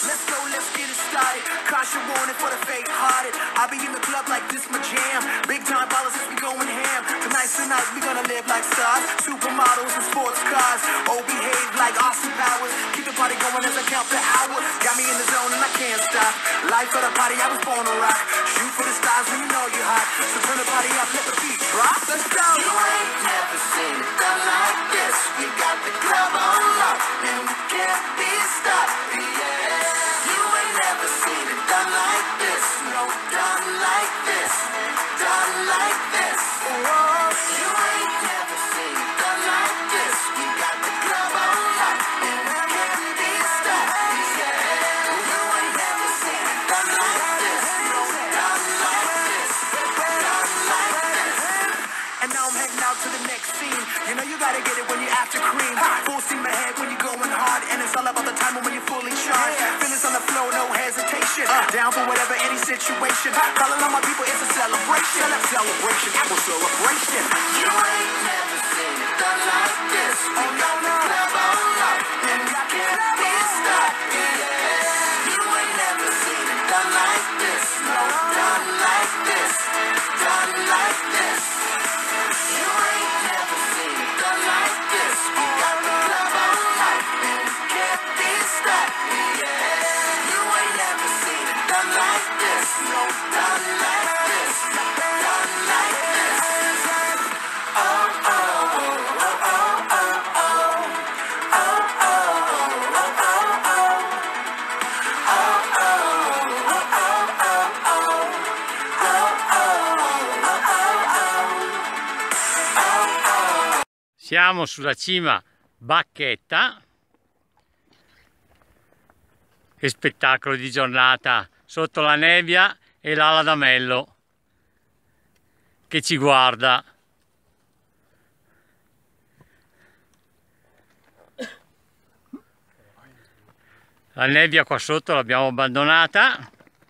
Let's go, let's get it started. Caution warning for the faint-hearted. I'll be in the club like this my jam. Big time ballers, we going ham. Tonight's the night, we gonna live like stars. Supermodels and sports cars. Oh, behave like Austin Powers. Keep the party going as I count the hours. Got me in the zone and I can't stop. Life of the party, I was born to rock. Shoot for the stars when you know you're hot. So turn the party up, let the beat drop. Let's go. You ain't never seen it done like this. We got the club on lock and we can't be stopped. Yeah. You ain't never seen it done like this. No, done like this. Done like this. Whoa. You ain't never seen it done like this. We got the club on lock and we can't be stopped. Yeah. You ain't never seen it done like this. No, done like this. Done like this. And now I'm heading out to the next scene. You know you gotta get it when you're after cream. Full steam ahead when you're going hard. And it's all about the time when you're fully charged. Feelings on the flow, no hesitation. Down for whatever, any situation. Calling all my people, it's a celebration. Celebration, apple celebration. You ain't never seen it done like this. We got the club on lock and we can't be stopped. Yeah. You ain't never seen it done like this. No, done like this. Done like this. You ain't never seen it done like this. We got the club on lock and we can't be stopped. Yeah. You ain't never seen it done like this. No, done like this. Done like this. Oh, oh, oh, oh, oh, oh, oh. Oh, oh, oh, oh, oh, oh. Oh, oh, oh, oh, oh, oh. Siamo sulla cima Bacchetta. Che spettacolo di giornata, sotto la nebbia e l'ala d'amello che ci guarda. La nebbia qua sotto l'abbiamo abbandonata.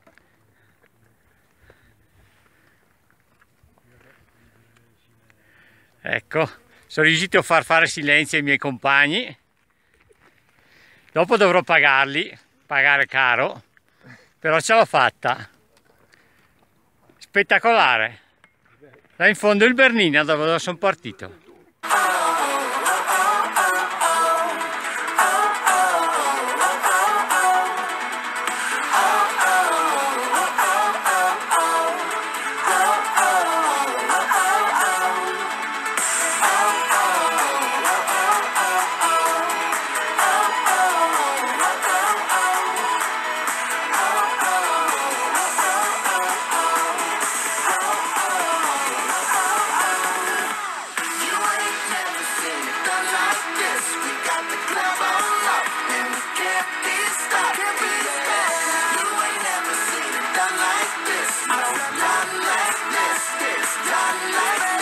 Ecco, sono riuscito a far fare silenzio ai miei compagni. Dopo dovrò pagare caro, però ce l'ho fatta. Spettacolare. Là in fondo il Bernina, dove sono partito. Done like this.